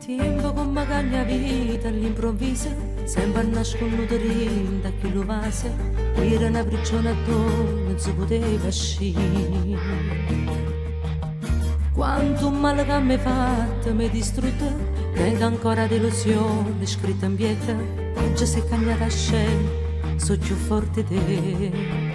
Tempo come cagna vita all'improvviso, sempre nasconuto rinda chi lo vase, era una prigione attorno, non si poteva uscire. Quanto male che mi hai fatto, mi hai distrutto, tengo ancora delusione scritta in pietra, oggi sei cagnata a scena, so più forte di te.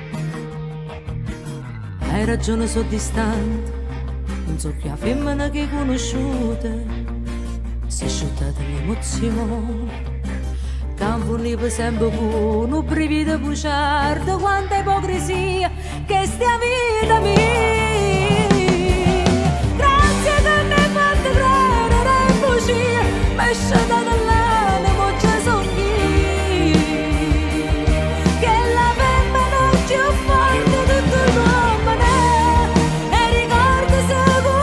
Hai ragione, so distante, non so che la femmina che hai conosciuta, si è sciolta l'emozione, campo univo sempre con un brivido bugiardo, quanta ipocrisia che stia vita mia. Grazie che mi hai fatto credere in bugia, mi hai scelta dall'animo già sogni, che la femmina più forte di tutto l'uomo e ricordi se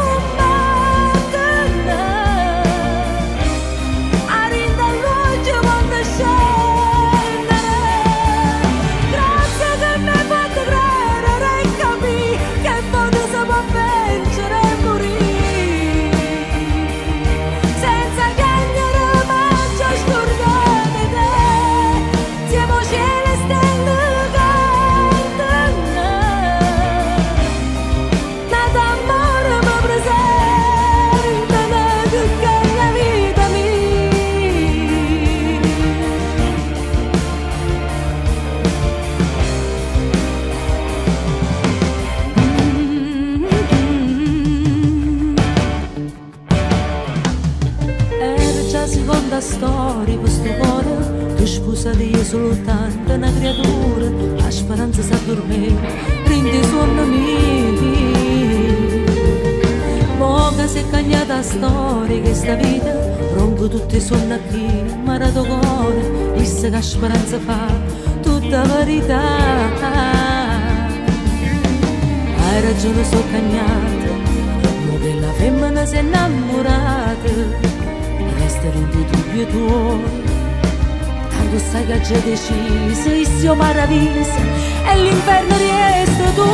seconda storia, questo cuore che sposa di io soltanto una creatura, la speranza si addormenta, rende sonno mio. Mo che si è cagnata la storia, che sta vita rompe tutti i sonni a chi mi ha dato cuore, disse che la speranza fa tutta la verità. Hai ragione, so cagnata, mo che la femmina si è innamorata, restare in dubbio tuo, tanto sai che già deciso, il suo maravilloso e l'inferno resta tu.